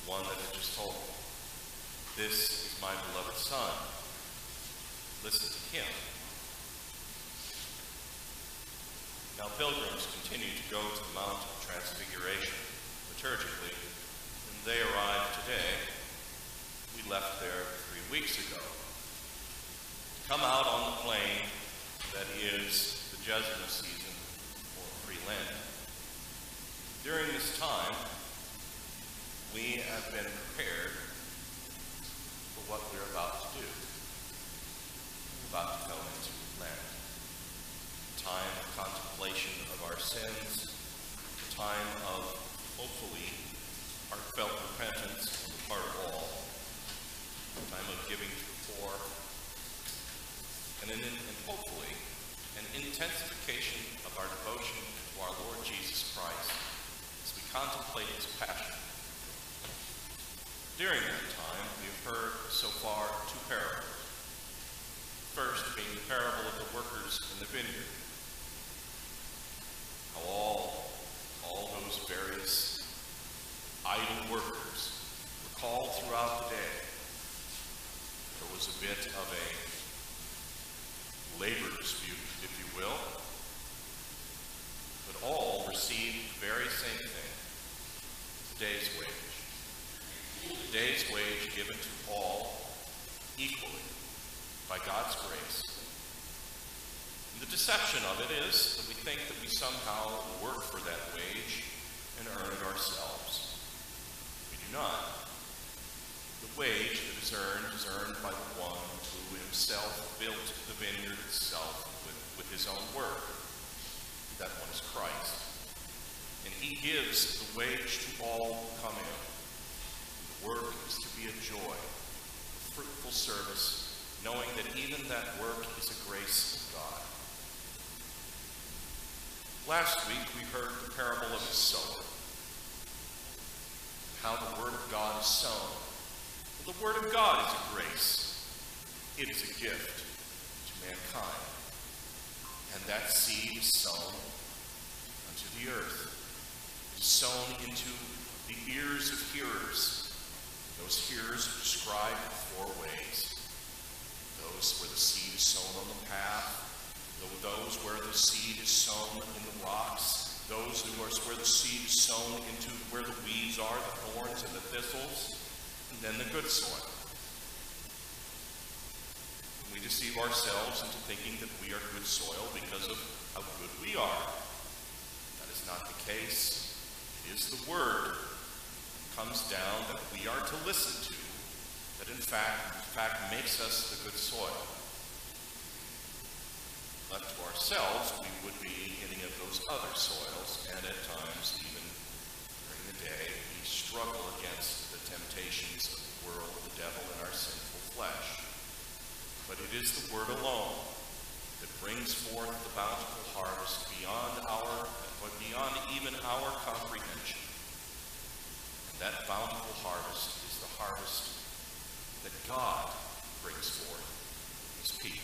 one that had just told me, "This is my beloved Son. Listen to him." Now pilgrims continue to go to the Mount of Transfiguration liturgically, and they arrive today. We left there 3 weeks ago. Come out on the plain that is the Jesna season, or Free Lent. During this time, we have been prepared for what we're about to do. We're about to go into Lent. A time of contemplation of our sins, a time of, hopefully, heartfelt repentance on the part of all, a time of giving to the poor, and hopefully an intensification of our devotion to our Lord Jesus Christ as we contemplate his passion. During that time, we've heard so far 2 parables. First being the parable of the workers in the vineyard. How all those various idle workers were called throughout the day. There was a bit of a labor dispute, if you will, but all received the very same thing, the day's wage. The day's wage given to all equally by God's grace. And the deception of it is that we think that we somehow work for that wage and earn it ourselves. We do not. The wage that is earned by the one who himself built the vineyard itself with his own work. That one is Christ. And he gives the wage to all who come in. The work is to be a joy, a fruitful service, knowing that even that work is a grace of God. Last week we heard the parable of the sower, how the word of God is sown. Well, the word of God is a grace. It is a gift to mankind. And that seed is sown unto the earth. It is sown into the ears of hearers. Those hearers are described in 4 ways. Those where the seed is sown on the path, those where the seed is sown in the rocks, those where the seed is sown into where the weeds are, the thorns and the thistles, and then the good soil. We deceive ourselves into thinking that we are good soil because of how good we are. That is not the case. It is the word that comes down that we are to listen to, that in fact makes us the good soil. Left to ourselves, we would be any of those other soils, and at times, even during the day, we struggle against the temptations of the world, the devil, and our sinful flesh. But it is the word alone that brings forth the bountiful harvest beyond even our comprehension. And that bountiful harvest is the harvest that God brings forth in his people.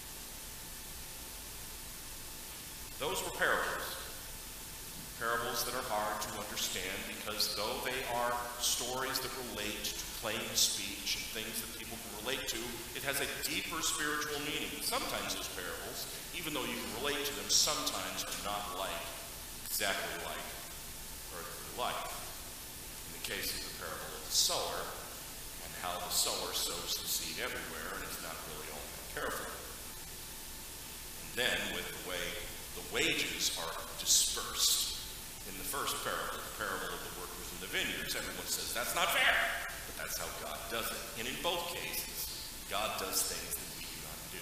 Those were parables that are hard to understand because though they are stories that relate to plain speech and things that people can relate to, it has a deeper spiritual meaning. Sometimes those parables, even though you can relate to them, sometimes are not exactly like earthly life. In the case of the parable of the sower, and how the sower sows the seed everywhere and is not really all that careful. And then with the way the wages are dispersed. In the first parable, the parable of the workers in the vineyards, everyone says, that's not fair. But that's how God does it. And in both cases, God does things that we do not do.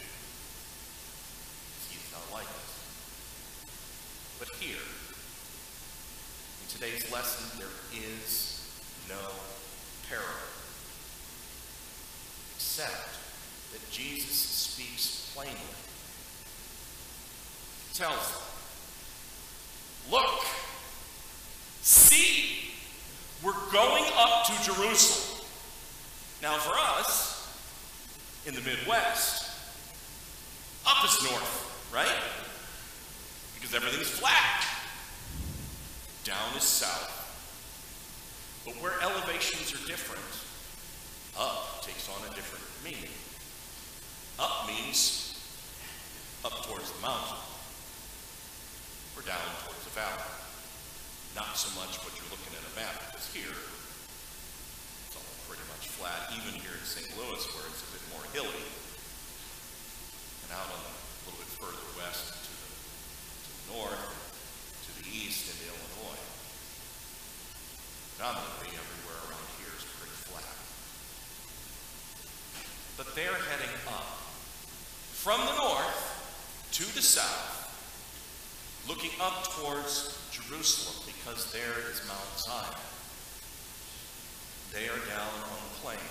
He is not like us. But here, in today's lesson, there is no parable. Except that Jesus speaks plainly. Tells them, look, see, we're going up to Jerusalem. Now for us, in the Midwest, up is north, right? Because everything's flat. Down is south. But where elevations are different, up takes on a different meaning. Up means up towards the mountain, or down towards the valley. Not so much what you're looking at a map, because here it's all pretty much flat, even here in St. Louis where it's a bit more hilly. And out on a little bit further west to the north, to the east into Illinois. Predominantly everywhere around here is pretty flat. But they're heading up from the north to the south, looking up towards Jerusalem, because there is Mount Zion. They are down on the plain.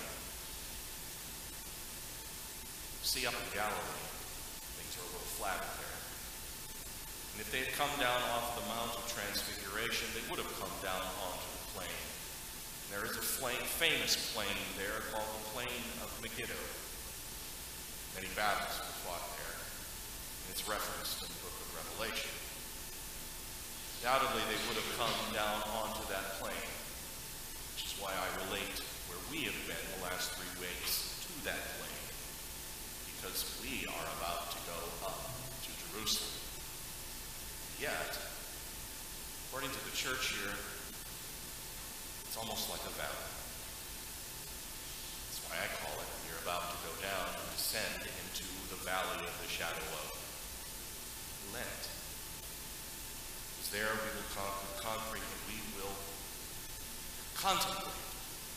See, up in Galilee, things are a little flatter there. And if they had come down off the Mount of Transfiguration, they would have come down onto the plain. There is a famous plain there called the Plain of Megiddo. Many battles were fought there, and it's referenced in the book of Revelation. Undoubtedly, they would have come down onto that plain, which is why I relate where we have been the last 3 weeks to that plain, because we are about to go up to Jerusalem. Yet, according to the church here, it's almost like a valley. That's why I call it, you're about to go down and descend into the valley of the shadow of Lent. Because there we will conquer and we will contemplate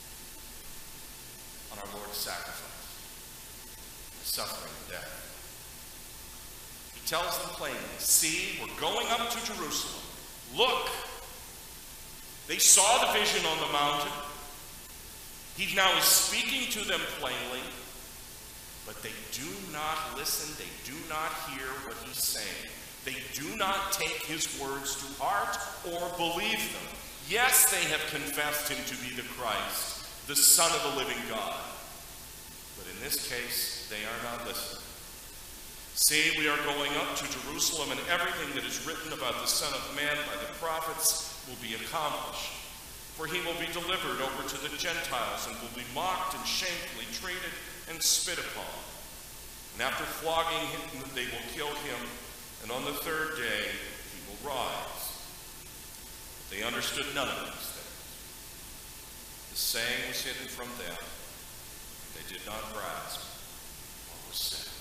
on our Lord's sacrifice, His suffering and death. He tells them plainly, see, we're going up to Jerusalem. Look, they saw the vision on the mountain. He now is speaking to them plainly, but they do not listen. They do not hear what he's saying. They do not take his words to heart or believe them. Yes, they have confessed him to be the Christ, the Son of the living God. But in this case, they are not listening. See, we are going up to Jerusalem, and everything that is written about the Son of Man by the prophets will be accomplished. For he will be delivered over to the Gentiles, and will be mocked and shamefully treated and spit upon. And after flogging him, they will kill him, and on the 3rd day he will rise. But they understood none of these things. The saying was hidden from them. They did not grasp what was said.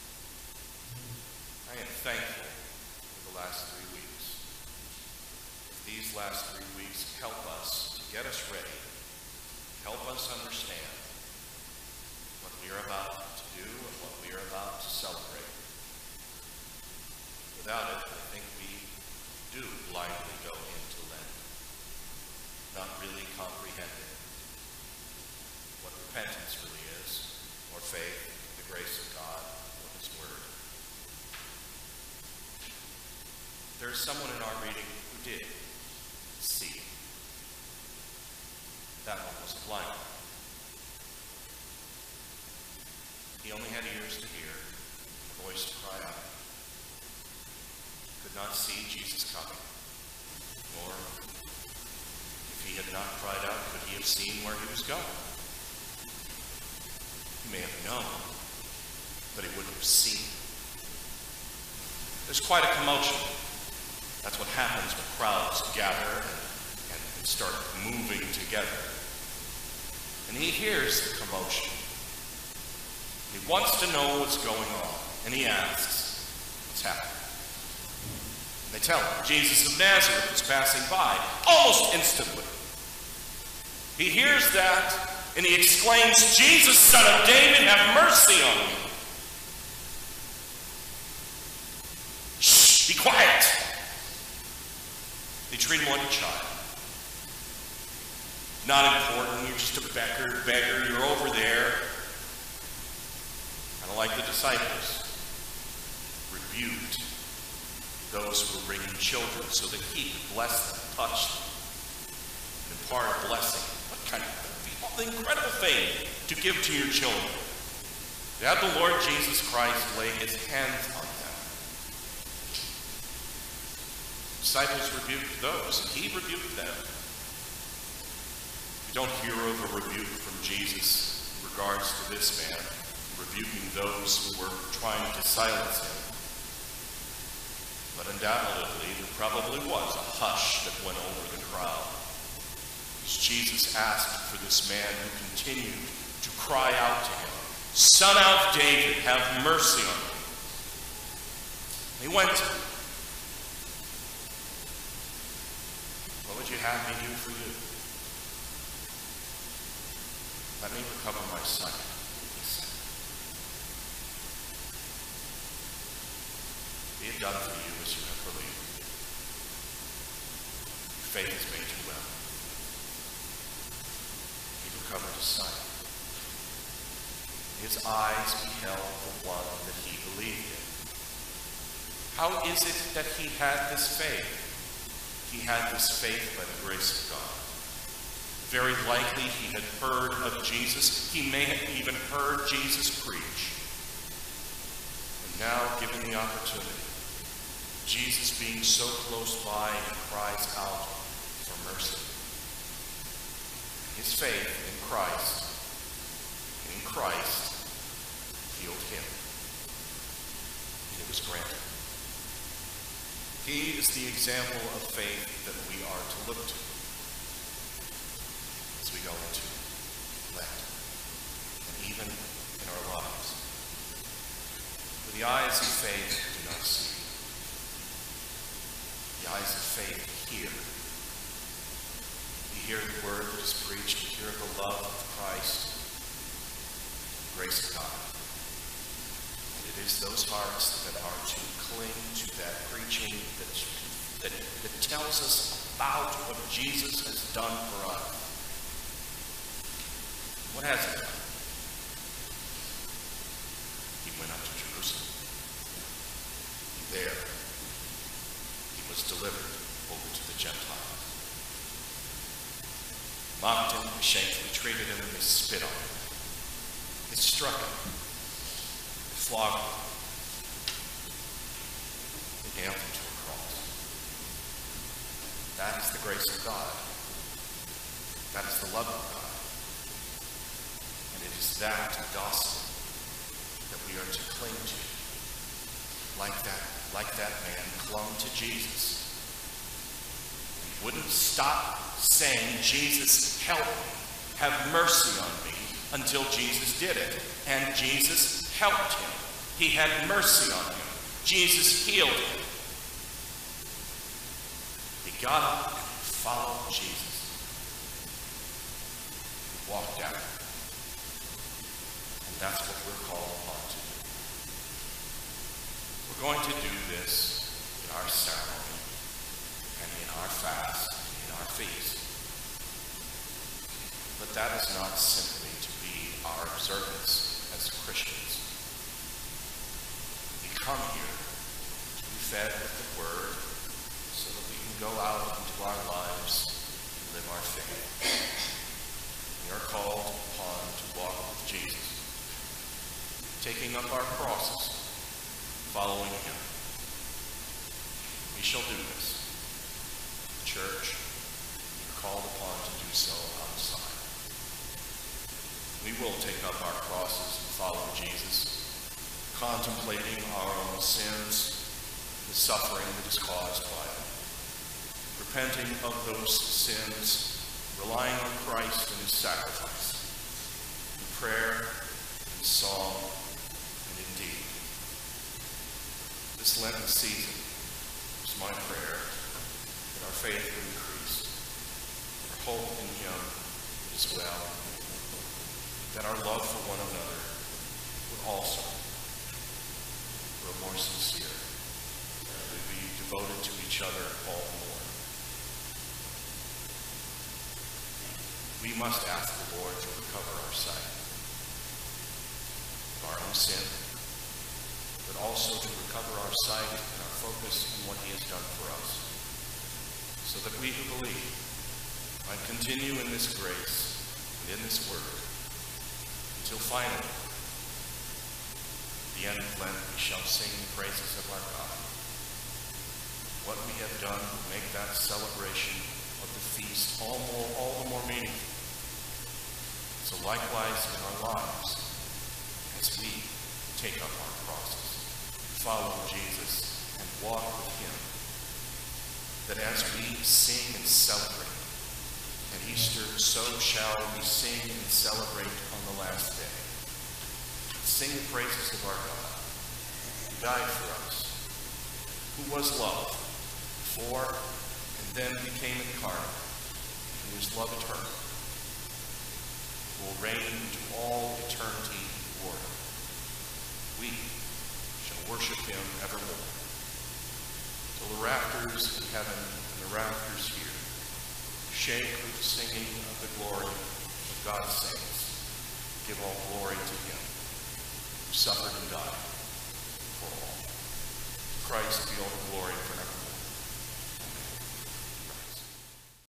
I am thankful for the last 3 weeks. If these last 3 weeks help us to get us ready, help us understand what we are about to do and what we are about to celebrate. Without it, I think we do blindly go into Lent, not really comprehending what repentance really is, or faith in the grace of God, or His Word. There is someone in our reading who did see. That one was blind. He only had ears to hear, and a voice to cry out. He could not see Jesus coming, nor, if he had not cried out, could he have seen where he was going. He may have known, but he wouldn't have seen. There's quite a commotion. That's what happens when crowds gather and start moving together. And he hears the commotion. He wants to know what's going on. And he asks, what's happening? And they tell him, Jesus of Nazareth is passing by, almost instantly. He hears that, and he exclaims, Jesus, Son of David, have mercy on me. Shh, be quiet. They treat him like a child. Not important, you're just a beggar, you're over there. Kind of like the disciples rebuked those who were bringing children so that he could bless them, touch them, and impart a blessing. What kind of incredible thing to give to your children. To have the Lord Jesus Christ lay his hands on them. Disciples rebuked those, and he rebuked them. We don't hear of a rebuke from Jesus in regards to this man, rebuking those who were trying to silence him. But undoubtedly, there probably was a hush that went over the crowd as Jesus asked for this man who continued to cry out to him, "Son of David, have mercy on me." He went to him. "What would you have me do for you?" "Let me recover my sight," he said. "Be it done for you as you have believed. Your faith has made you well." He recovered his sight. His eyes beheld the one that he believed in. How is it that he had this faith? He had this faith by the grace of God. Very likely he had heard of Jesus. He may have even heard Jesus preach. And now, given the opportunity, Jesus being so close by, he cries out for mercy. His faith in Christ healed him. And it was granted. He is the example of faith that we are to look to as we go into Lent and even in our lives. For the eyes of faith do not see. The eyes of faith hear. We hear the word that is preached. We hear the love of Christ, the grace of God. And it is those hearts that are to cling to that preaching that tells us about what Jesus has done for us. What has he done? He went up to Jerusalem. There, he was delivered over to the Gentiles. Mocked him, they shamefully treated him, they spit on him. They struck him. They flogged him. They nailed him to a cross. That is the grace of God. That is the love of God. And it is that gospel that we are to cling to. Like that man clung to Jesus. He wouldn't stop saying, "Jesus, help me, have mercy on me," until Jesus did it. And Jesus helped him. He had mercy on him. Jesus healed him. He got up and followed Jesus. He walked out. And that's what we're called upon to do. We're going to do this in our ceremony and in our fast, in our feast. But that is not simply to be our observance as Christians. We come here to be fed with the Word so that we can go out into our lives and live our faith. We are called upon to walk with Jesus, taking up our crosses, following him. We shall do this. The church, we're called upon to do so outside. We will take up our crosses and follow Jesus, contemplating our own sins, the suffering that is caused by them, repenting of those sins, relying on Christ and his sacrifice, in prayer, in song, and in deed. This Lenten season is my prayer that our faith would increase, our hope in him as well, that our love for one another would also grow more sincere, that we be devoted to each other all the more. We must ask the Lord to recover our sight of our own sin, but also to recover our sight and our focus on what he has done for us, so that we who believe might continue in this grace and in this word, until finally, at the end of Lent, we shall sing the praises of our God. What we have done will make that celebration of the feast all the more meaningful, So likewise in our lives, as we take up our crosses, follow Jesus, and walk with him, that as we sing and celebrate at Easter, so shall we sing and celebrate on the last day. Sing the praises of our God, who died for us, who was loved before and then became incarnate, and whose love eternal will reign to all eternity in glory. We shall worship him evermore, till the rafters in heaven and the rafters here shake with the singing of the glory of God's saints. Give all glory to him who suffered and died for all. To Christ be all the glory